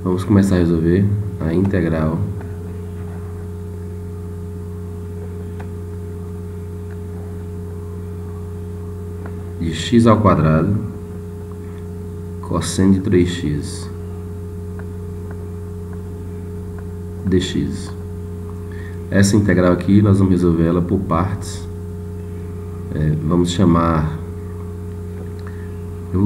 Vamos começar a resolver a integral de x ao quadrado cosseno de 3x dx. Essa integral aqui nós vamos resolver ela por partes. Vamos chamar, eu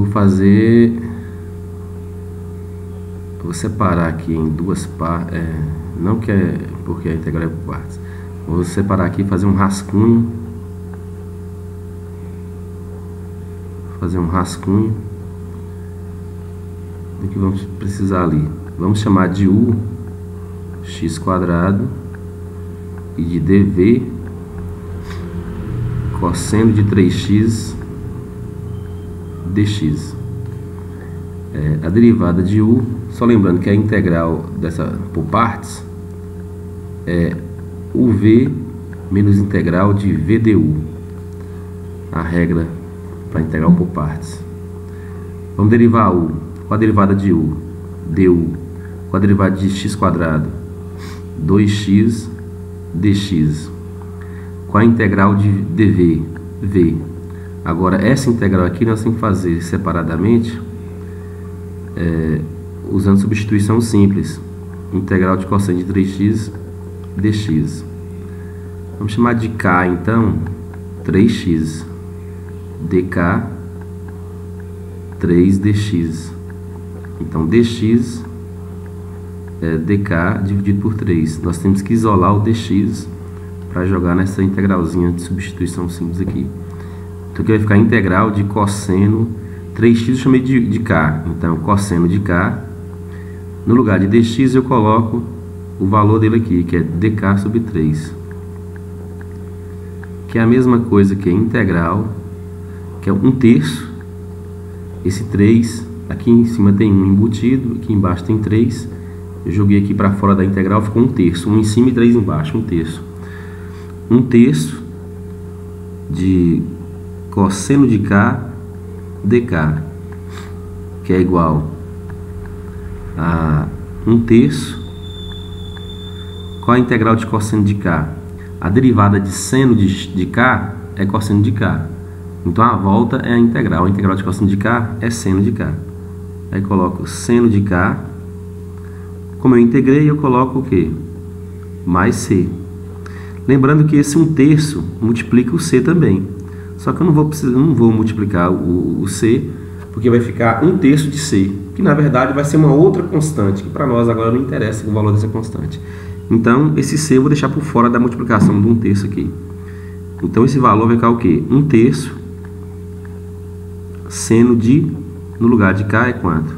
vou separar aqui em duas partes, não que é porque a integral é por partes. Vou separar aqui e fazer um rascunho. Do que vamos precisar ali. Vamos chamar de u x quadrado e de dv cosseno de 3x dx. A derivada de u, só lembrando que a integral dessa por partes é uv menos integral de v du, a regra para integral por partes. Vamos derivar u com a derivada de u, du, com a derivada de x quadrado, 2x dx, com a integral de dv, v. Agora essa integral aqui nós temos que fazer separadamente, usando substituição simples. Integral de cosseno de 3x dx. Vamos chamar de k então 3x dk 3 dx. Então dx é dk dividido por 3. Nós temos que isolar o dx para jogar nessa integralzinha de substituição simples aqui. Então aqui vai ficar integral de cosseno 3x, eu chamei de k. Então cosseno de k, no lugar de dx eu coloco o valor dele aqui, que é dk sobre 3, que é a mesma coisa que integral, que é 1/3. Esse 3, aqui em cima tem 1 embutido, aqui embaixo tem 3. Eu joguei aqui para fora da integral, ficou 1/3. 1 em cima e 3 embaixo, 1/3. 1/3 de cosseno de k dk, que é igual a 1/3. Qual a integral de cosseno de k? A derivada de seno de k é cosseno de k. Então a volta é a integral. A integral de cosseno de k é seno de k. Aí coloco seno de k. Como eu integrei, eu coloco o quê? Mais c. Lembrando que esse 1/3 multiplica o c também. Só que eu não vou multiplicar o c, porque vai ficar 1/3 de c, que na verdade vai ser uma outra constante, que para nós agora não interessa o valor dessa constante. Então esse c eu vou deixar por fora da multiplicação do 1/3 aqui. Então esse valor vai ficar o quê? 1/3 seno de, no lugar de k é quanto?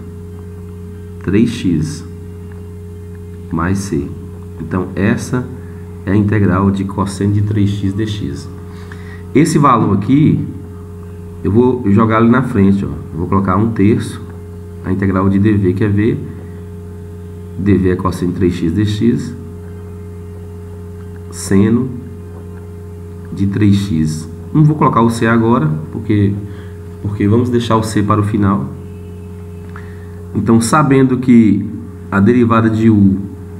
3x mais c. Então essa é a integral de cosseno de 3x dx. Esse valor aqui eu vou jogar ali na frente, ó. Eu vou colocar 1/3 a integral de dv, que é v. dv é cosseno de 3x dx, seno de 3x. Não vou colocar o c agora, porque vamos deixar o c para o final. Então, sabendo que a derivada de u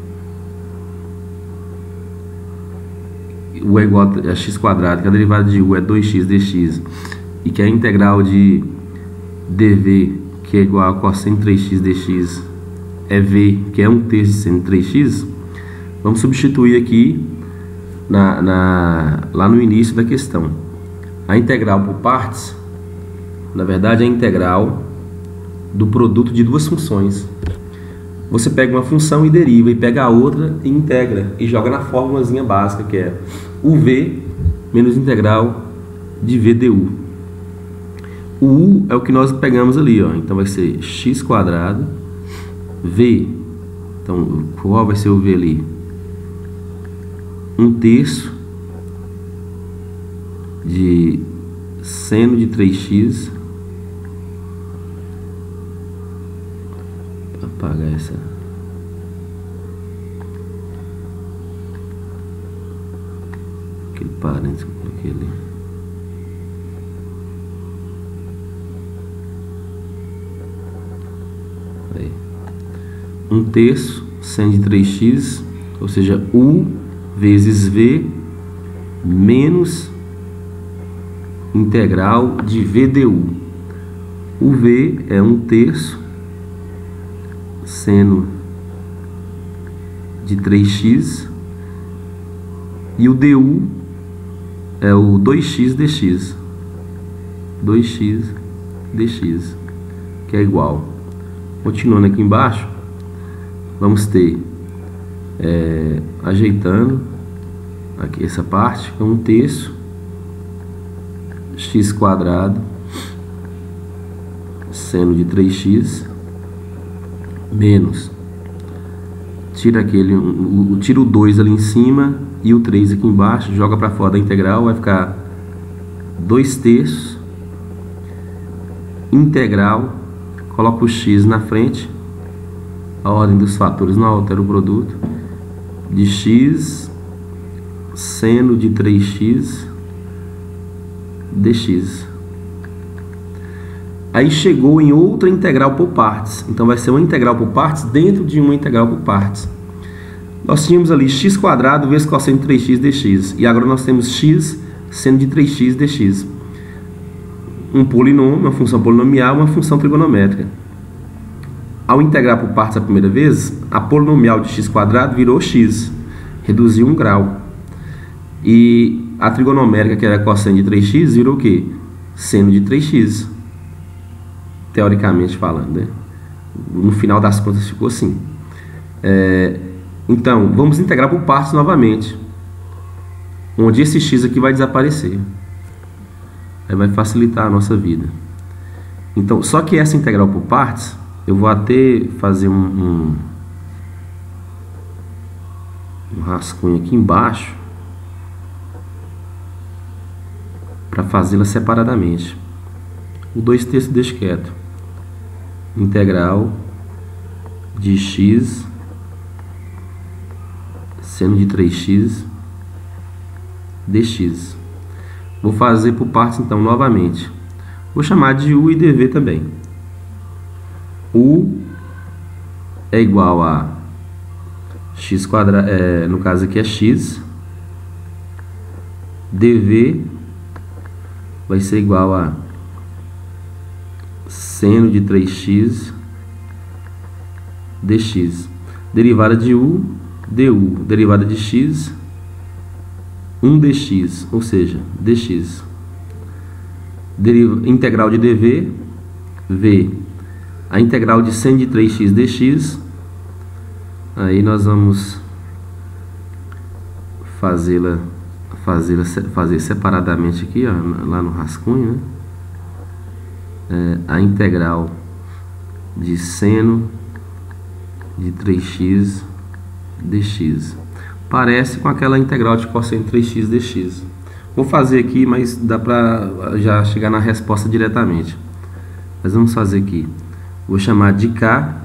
é igual a x quadrado, que a derivada de u é 2x dx, e que a integral de dv, que é igual a cosseno de 3x dx, é v, que é 1/3 de seno de 3x, vamos substituir aqui lá no início da questão. A integral por partes, na verdade, é a integral do produto de duas funções. Você pega uma função e deriva, e pega a outra e integra, e joga na fórmulazinha básica, que é uv menos integral de v du. O u é o que nós pegamos ali, ó. Então vai ser x quadrado v. Então qual vai ser o v ali? 1/3 de seno de 3x. Apagar essa. Aquele parênteses, aquele. Aí. 1 terço seno de 3x, ou seja, U vezes V menos integral de VDU. O V é 1 terço seno de 3x e o DU é o 2x dx. 2x dx, que é igual. Continuando aqui embaixo, vamos ter, ajeitando aqui essa parte, é 1 terço x quadrado seno de 3x menos, tira o 2 ali em cima e o 3 aqui embaixo, joga para fora da integral, vai ficar 2 terços integral, coloca o x na frente, a ordem dos fatores não altera o produto, de x seno de 3x dx. Aí chegou em outra integral por partes, então vai ser uma integral por partes dentro de uma integral por partes. Nós tínhamos ali x quadrado vezes cosseno de 3x dx, e agora nós temos x seno de 3x dx. Um polinômio, uma função polinomial, uma função trigonométrica. Ao integrar por partes a primeira vez, a polinomial de x quadrado virou x, reduziu 1 grau. E a trigonométrica, que era cosseno de 3x, virou o quê? Seno de 3x. Teoricamente falando, né? No final das contas ficou assim. Então, vamos integrar por partes novamente, onde esse x aqui vai desaparecer. Aí vai facilitar a nossa vida. Então, só que essa integral por partes, eu vou até fazer um rascunho aqui embaixo para fazê-la separadamente. O 2 terços deixa quieto. Integral de x seno de 3x dx. Vou fazer por partes então novamente. Vou chamar de U e dV também. U é igual a x quadrado, no caso aqui é x. dV vai ser igual a seno de 3x dx. Derivada de U, du. Derivada de x, 1 dx, ou seja, dx. Integral de dv, v. A integral de seno de 3x dx. Aí nós vamos fazer separadamente aqui, ó, lá no rascunho, né? A integral de seno de 3x dx. Parece com aquela integral de cosseno de 3x dx. Vou fazer aqui, mas dá para já chegar na resposta diretamente. Mas vamos fazer aqui. Vou chamar de K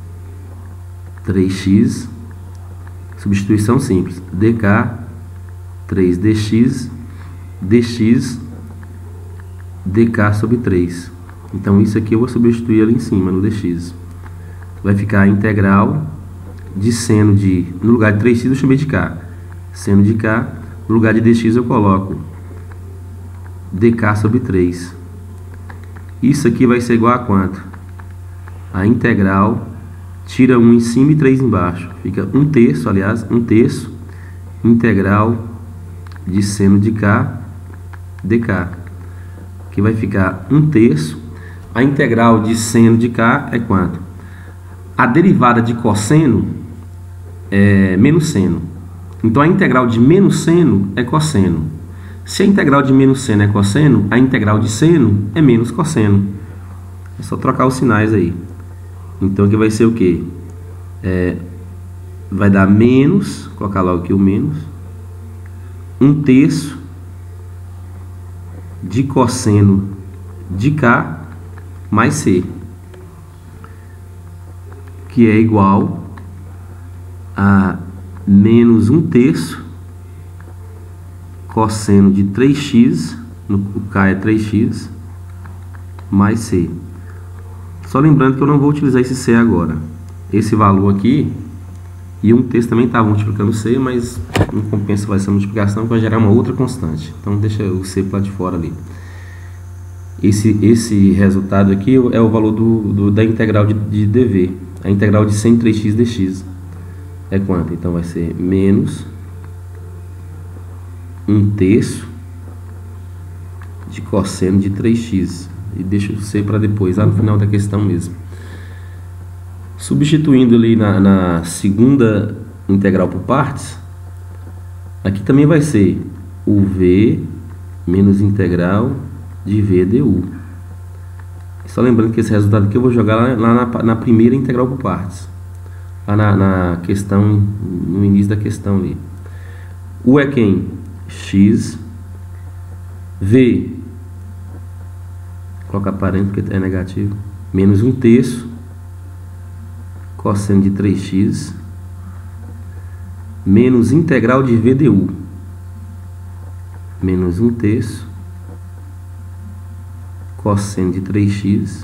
3x, substituição simples, dk 3dx, dx dk sobre 3. Então isso aqui eu vou substituir ali em cima, no dx. Vai ficar a integral de seno de, no lugar de 3x eu chamei de k, seno de k, no lugar de dx eu coloco dk sobre 3. Isso aqui vai ser igual a quanto? A integral, tira 1 em cima e 3 embaixo, fica 1 terço, aliás, 1 terço, integral de seno de k dk, que vai ficar 1 terço. A integral de seno de k é quanto? A derivada de cosseno é menos seno. Então a integral de menos seno é cosseno. Se a integral de menos seno é cosseno, a integral de seno é menos cosseno. É só trocar os sinais aí. Então aqui vai ser o quê? Vai dar menos, colocar logo aqui o menos, 1 terço de cosseno de k mais c, que é igual a menos 1 terço cosseno de 3x, o k é 3x, mais c. Só lembrando que eu não vou utilizar esse c agora. esse valor aqui, e 1/3 também estava multiplicando C, mas não compensa essa multiplicação, que vai gerar uma outra constante. Então deixa o C para de fora ali. Esse resultado aqui é o valor da integral de dv. A integral de 103x dx é quanto? Então vai ser menos 1/3 de cosseno de 3x. E deixa o C para depois, lá no final da questão mesmo. Substituindo ali na segunda integral por partes, aqui também vai ser o v menos integral de v du. Só lembrando que esse resultado aqui eu vou jogar lá na primeira integral por partes, lá na questão, no início da questão ali. U é quem? X. V, colocar parênteses porque é negativo, menos 1/3 cosseno de 3x menos integral de v du, menos 1/3 cosseno de 3x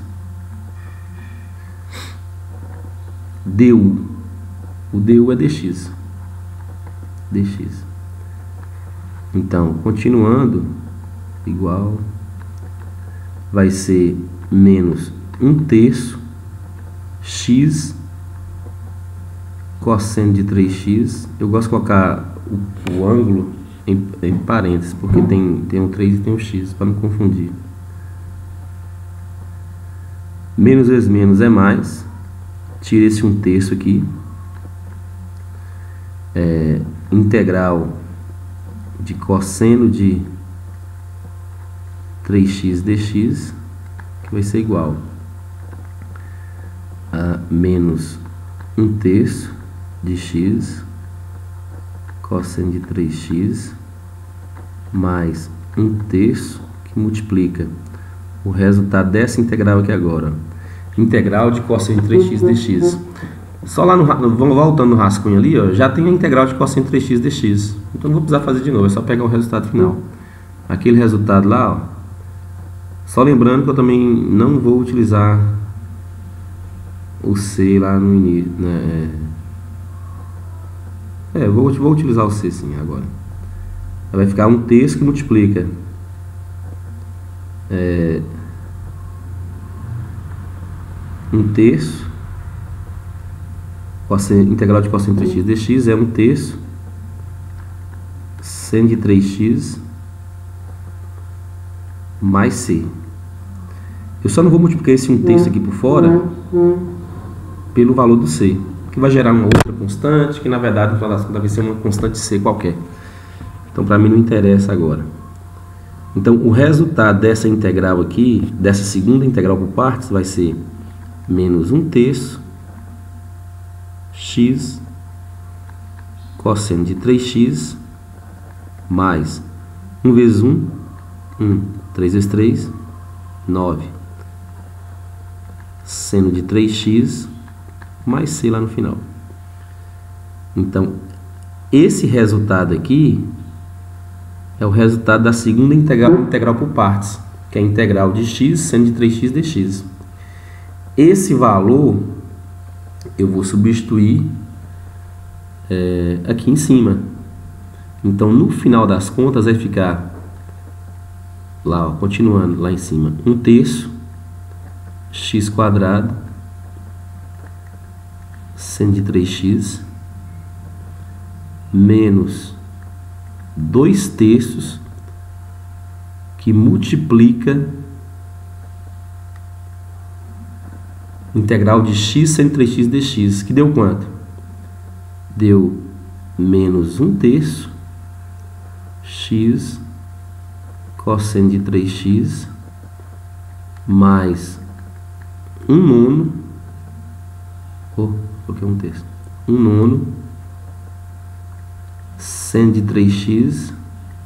du. O du é dx. Então, continuando, igual, vai ser menos 1/3 x cosseno de 3x. Eu gosto de colocar o ângulo em parênteses, porque tem um 3 e tem um x, para não confundir. Menos vezes menos é mais. Tira esse 1/3 aqui. Integral de cosseno de 3x dx, que vai ser igual a menos 1/3 de x cosseno de 3x mais 1/3, que multiplica o resultado dessa integral aqui agora, integral de cosseno de 3x dx. Só lá vamos voltando no rascunho ali, ó, já tem a integral de cosseno de 3x dx. Então não vou precisar fazer de novo, é só pegar o resultado final. Aquele resultado lá, ó, só lembrando que eu também não vou utilizar o C lá no início, né? Vou utilizar o C sim agora. Vai ficar 1/3 que multiplica 1/3 integral de cosseno de 3x dx é 1/3 seno de 3x mais C. Eu só não vou multiplicar esse 1/3 aqui por fora pelo valor do C, que vai gerar uma outra constante, que na verdade no final das contas vai ser uma constante C qualquer. Então para mim não interessa agora. Então o resultado dessa integral aqui, dessa segunda integral por partes, vai ser menos 1/3 x cosseno de 3x mais 1 vezes 1, 3 vezes 3, 9, seno de 3x mais C lá no final. Então, esse resultado aqui é o resultado da segunda integral por partes, que é a integral de x seno de 3x dx. Esse valor eu vou substituir aqui em cima. Então, no final das contas, vai ficar lá, ó, continuando lá em cima, 1/3 x quadrado seno de 3x menos 2/3 que multiplica integral de x seno de 3x dx, que deu quanto? Deu menos 1/3 x cosseno de 3x mais 1/9, porque 1/3, 1/9 seno de 3x.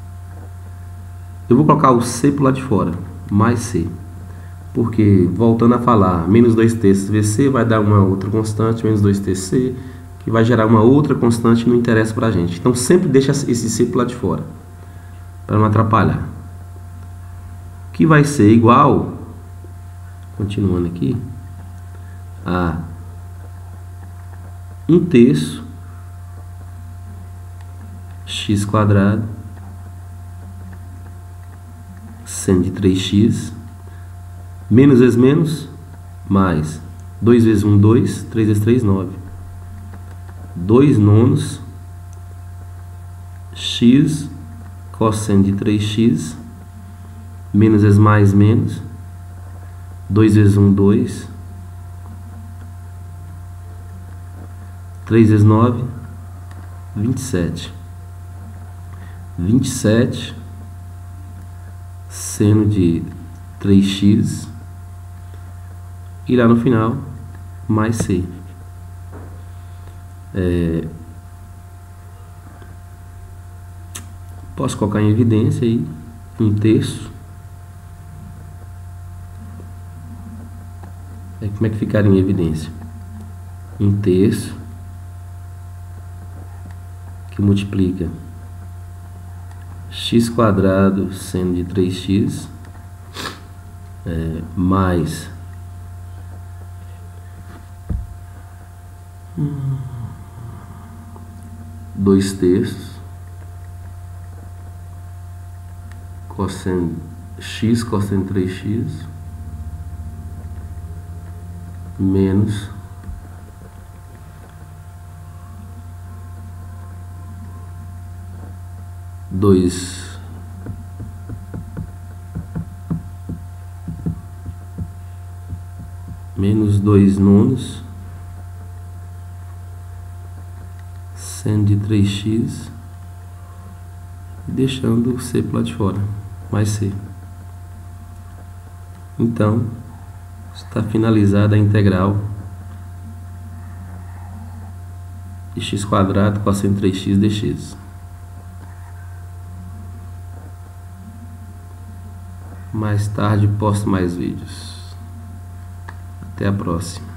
Eu vou colocar o C para o lado de fora, mais C, porque voltando a falar, menos 2/3 vezes C vai dar uma outra constante, menos 2/3 C, que vai gerar uma outra constante que não interessa para a gente. Então sempre deixa esse C para o lado de fora, para não atrapalhar. Que vai ser igual, continuando aqui, a 1 terço x quadrado seno de 3x, menos vezes menos, mais 2 vezes 1, 2, 3 vezes 3, 9. 2 nonos x cosseno de 3x, menos vezes mais, menos, 2 vezes 1, 2, 3 vezes 9, 27. 27 seno de 3x e lá no final mais c. Posso colocar em evidência aí 1 terço. Como é que ficaria em evidência? 1 terço que multiplica x quadrado seno de 3x mais 2 terços cosseno x cosseno de 3x menos menos 2 nonos seno de 3x e deixando o c para lá de fora, mais c. Então, está finalizada a integral de x quadrado cosseno de 3x dx. Mais tarde posto mais vídeos. Até a próxima.